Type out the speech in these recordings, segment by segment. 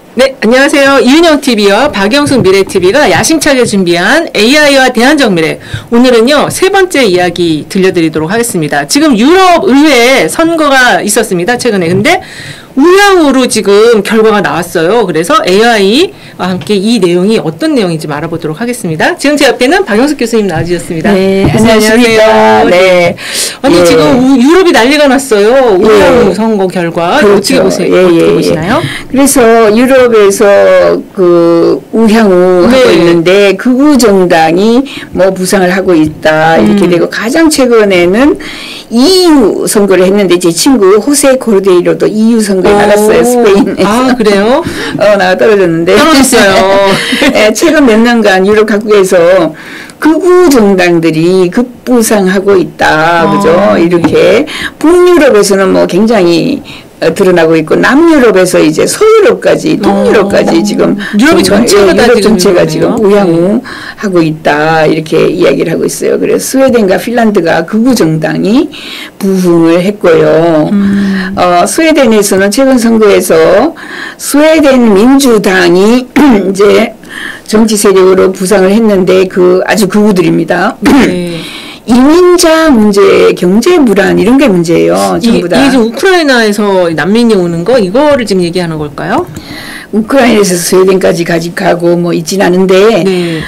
네, 안녕하세요. 이은영 TV와 박영숙 미래 TV가 야심차게 준비한 AI와 대한정미래. 오늘은요, 세 번째 이야기 들려드리도록 하겠습니다. 지금 유럽 의회에 선거가 있었습니다, 최근에. 근데 우량우로 지금 결과가 나왔어요. 그래서 AI와 함께 이 내용이 어떤 내용인지 알아보도록 하겠습니다. 지금 제 옆에는 박영숙 교수님 나와주셨습니다. 네, 안녕하세요. 네. 아니, 지금 유럽이 난리가 났어요. 우량우 선거 결과. 그렇죠. 어떻게 보시나요? 그래서 유럽에서 그 우향우 하고 있는데 극우 정당이 뭐 부상을 하고 있다 이렇게 되고, 가장 최근에는 EU 선거를 했는데 제 친구 호세 코르데이로도 EU 선거에 나갔어요. 스페인에서. 아, 그래요? 나가 떨어졌는데. 떨어졌어요. 네, 최근 몇 년간 유럽 각국에서 극우 정당들이 급부상하고 있다. 그죠? 이렇게 북유럽에서는 뭐 굉장히 드러나고 있고, 남유럽에서 이제 서유럽까지, 동유럽까지 지금 유럽이 전체가 다 유럽 전체가 지금 네. 우향우하고 있다 이렇게 이야기를 하고 있어요. 그래서 스웨덴과 핀란드가 극우 정당이 부흥을 했고요. 스웨덴에서는 최근 선거에서 스웨덴 민주당이 이제 정치 세력으로 부상을 했는데 아주 극우들입니다. 네. 이민자 문제, 경제 불안 이런 게 문제예요. 전부 다. 이게 지금 우크라이나에서 난민이 오는 거 이거를 지금 얘기하는 걸까요? 우크라이나에서 스웨덴까지 가고 뭐 있진 않은데 네.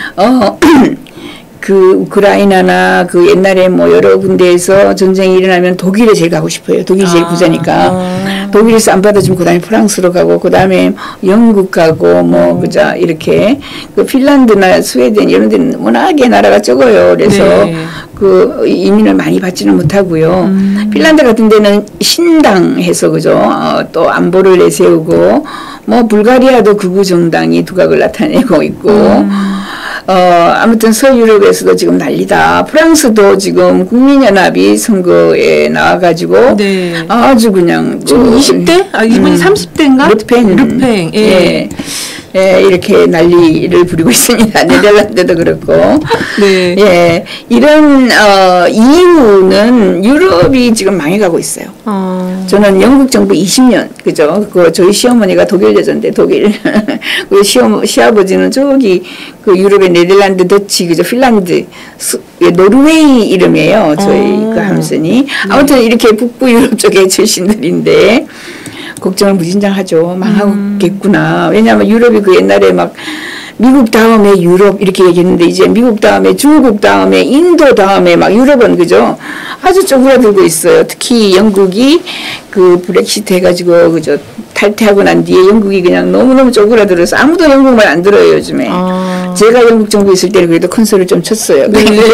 그 우크라이나나 그 옛날에 뭐 여러 군데에서 전쟁이 일어나면 독일에 제일 가고 싶어요. 독일이 제일 부자니까. 독일에서 안 받아주면 그 다음에 프랑스로 가고, 그 다음에 영국 가고, 뭐, 그자, 이렇게. 그 핀란드나 스웨덴 이런 데는 워낙에 나라가 적어요. 그래서 네. 그 이민을 많이 받지는 못하고요. 핀란드 같은 데는 신당해서, 그죠. 또 안보를 내세우고, 뭐, 불가리아도 극우 정당이 두각을 나타내고 있고, 아무튼 서유럽에서도 지금 난리다. 프랑스도 지금 국민연합이 선거에 나와가지고 네. 아주 그냥 지금 20대? 이분이 30대인가? 르팽. 예. 예, 이렇게 난리를 부리고 있습니다. 네덜란드도 그렇고. 네. 예, 이런 EU는 유럽이 지금 망해가고 있어요. 저는 영국 정부 20년, 그죠? 저희 시어머니가 독일 여자인데, 독일. 우리 시아버지는 저기 그 유럽의 네덜란드, 더치, 그죠? 핀란드, 노르웨이 이름이에요. 저희 그 함선이. 아무튼 이렇게 북부 유럽 쪽의 출신들인데, 걱정을 무진장하죠. 망하겠구나. 왜냐하면 유럽이 그 옛날에 막 미국 다음에 유럽 이렇게 얘기했는데, 이제 미국 다음에 중국 다음에 인도 다음에 막 유럽은, 그죠? 아주 쪼그라들고 있어요. 특히 영국이 그 브렉시트 해가지고, 그죠? 탈퇴하고 난 뒤에 영국이 그냥 너무너무 쪼그라들어서 아무도 영국 말 안 들어요, 요즘에. 제가 영국 정부에 있을 때는 그래도 큰 소리를 좀 쳤어요.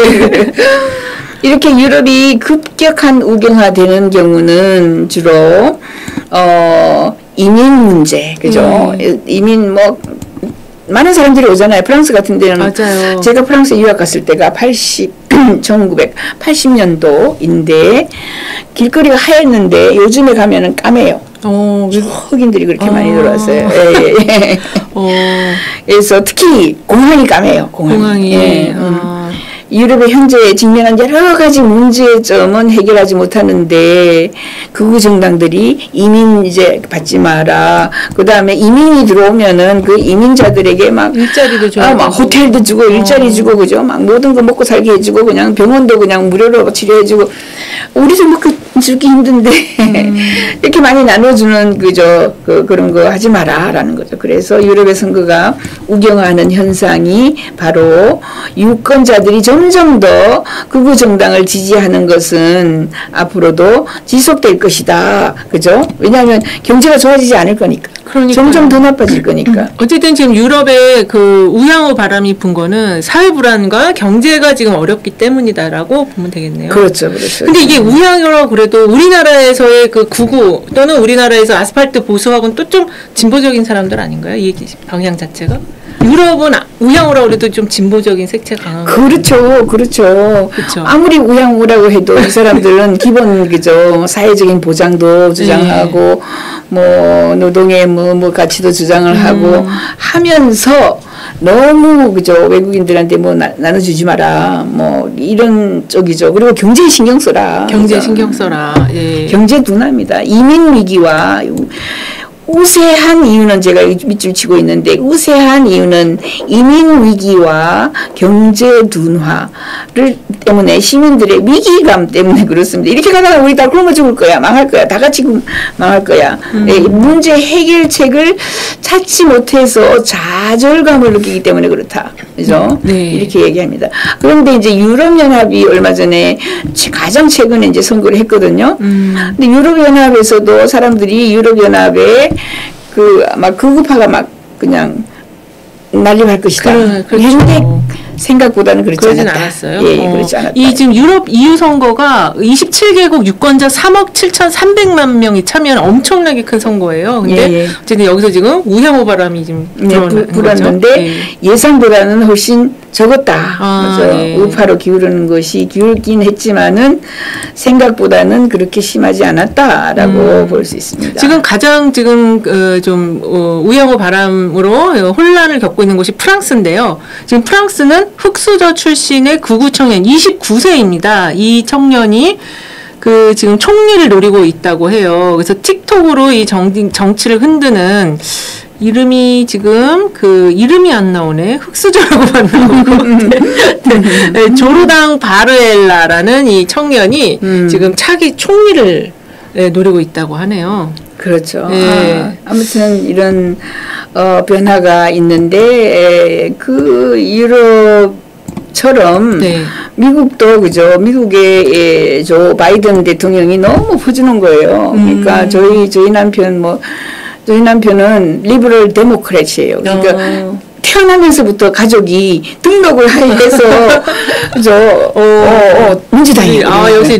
이렇게 유럽이 급격한 우경화되는 경우는 주로 이민 문제, 그죠? 이민 뭐 많은 사람들이 오잖아요. 프랑스 같은 데는. 맞아요. 제가 프랑스에 유학 갔을 때가 1980년도인데 길거리가 하였는데 요즘에 가면은 까매요. 흑인들이 그렇게 많이 들어왔어요. 예. 그래서 특히 공항이 까매요. 공항이. 예. 유럽의 현재 직면한 여러 가지 문제점은 해결하지 못하는데, 극우 정당들이 이민 이제 받지 마라. 그 다음에 이민이 들어오면은 그 이민자들에게 막 일자리도 줘야 막 호텔도 주고 일자리 주고, 그죠? 막 모든 거 먹고 살게 해주고, 그냥 병원도 그냥 무료로 치료해주고, 우리도 먹고 죽기 힘든데 이렇게 많이 나눠주는, 그죠? 그런 거 하지 마라라는 거죠. 그래서 유럽의 선거가 우경화하는 현상이 바로 유권자들이 점점 더 극우 정당을 지지하는 것은 앞으로도 지속될 것이다. 그죠? 왜냐하면 경제가 좋아지지 않을 거니까. 그러니까요. 점점 더 나빠질 거니까. 어쨌든 지금 유럽의 그 우향우 바람이 분 거는 사회 불안과 경제가 지금 어렵기 때문이다라고 보면 되겠네요. 그렇죠, 그렇죠. 근데 이게 우향우라고 그래도 우리나라에서의 그 극우 또는 우리나라에서 아스팔트 보수하고는 또 좀 진보적인 사람들 아닌가요? 이 방향 자체가? 유럽은 우향우라고 그래도 좀 진보적인 색채가 강한 그렇죠. 그렇죠. 아무리 우향우라고 해도 이 사람들은 기본, 그죠? 사회적인 보장도 주장하고, 뭐, 노동의 뭐 가치도 주장을 하고 하면서 너무, 그죠? 외국인들한테 뭐 나눠주지 마라. 뭐, 이런 쪽이죠. 그리고 경제에 신경 써라. 경제에 그죠? 신경 써라. 예. 경제 둔화입니다. 이민 위기와 우세한 이유는 제가 밑줄 치고 있는데 우세한 이유는 이민 위기와 경제 둔화를 때문에 시민들의 위기감 때문에 그렇습니다. 이렇게 가다가 우리 다 굶어 죽을 거야, 망할 거야, 다 같이 망할 거야. 네, 문제 해결책을 찾지 못해서 좌절감을 느끼기 때문에 그렇다. 그죠? 네. 이렇게 얘기합니다. 그런데 이제 유럽연합이 얼마 전에 가장 최근에 이제 선거를 했거든요. 근데 유럽연합에서도 사람들이 유럽연합에 막 극우파가 막 그냥 난립할 것이다. 그런데 생각보다는 그러진 않았어요. 예, 그렇지 않았다. 이 지금 유럽 EU 선거가 27개국 유권자 3억 7,300만 명이 참여한 엄청나게 큰 선거예요. 근데 어쨌든 여기서 지금 우향우 바람이 지금 불었는데 예상보다는 훨씬 적었다. 그래서 우파로 기울는 것이 기울긴 했지만은 생각보다는 그렇게 심하지 않았다라고 볼 수 있습니다. 지금 가장 지금 좀 우향우 바람으로 혼란을 겪고 있는 곳이 프랑스인데요. 지금 프랑스는 흑수저 출신의 극우 청년 29세입니다. 이 청년이 지금 총리를 노리고 있다고 해요. 그래서 틱톡으로 이 정치를 흔드는 이름이 지금 이름이 안 나오네. 흑수저라고만 나오고. 네, 조르당 바르엘라라는 이 청년이 지금 차기 총리를 노리고 있다고 하네요. 그렇죠. 네. 아무튼 이런 변화가 있는데 유럽처럼 미국도 그죠. 미국의 조 바이든 대통령이 너무 퍼주는 거예요. 그러니까 저희 남편은 리버럴 데모크래트예요. 그러니까 태어나면서부터 가족이 등록을 해서 그죠. 민주당이에요. 역시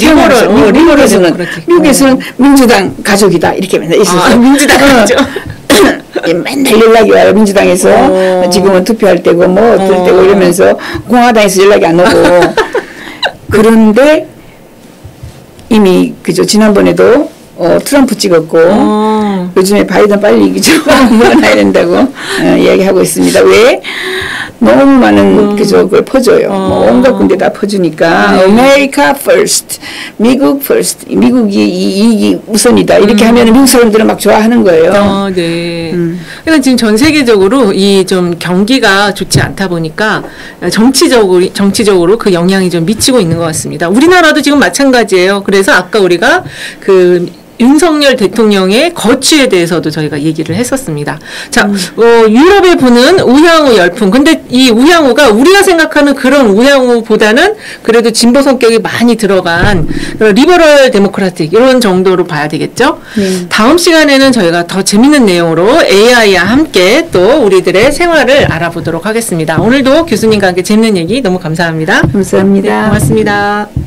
미국에서는 민주당 가족이다 이렇게 맨날 있어요. 민주당 가족. 맨날 연락이 와요. 민주당에서 지금은 투표할 때고 어떨 때고 이러면서 공화당에서 연락이 안 오고 그런데 이미 그죠. 지난번에도 트럼프 찍었고 요즘에 바이든 빨리 이기죠. 물러나야 된다고 이야기하고 있습니다. 왜? 너무 많은 그걸 퍼줘요. 온갖 군데 다 퍼주니까 America first, 미국 first, 미국이 이익이 우선이다. 이렇게 하면 미국 사람들은 막 좋아하는 거예요. 네. 그러니까 지금 전 세계적으로 이 좀 경기가 좋지 않다 보니까 정치적으로 그 영향이 좀 미치고 있는 것 같습니다. 우리나라도 지금 마찬가지예요. 그래서 아까 우리가 윤석열 대통령의 거취에 대해서도 저희가 얘기를 했었습니다. 자, 유럽에 부는 우향우 열풍. 근데 이 우향우가 우리가 생각하는 그런 우향우보다는 그래도 진보 성격이 많이 들어간 리버럴 데모크라틱 이런 정도로 봐야 되겠죠? 다음 시간에는 저희가 더 재밌는 내용으로 AI와 함께 또 우리들의 생활을 알아보도록 하겠습니다. 오늘도 교수님과 함께 재밌는 얘기 너무 감사합니다. 감사합니다. 네, 고맙습니다.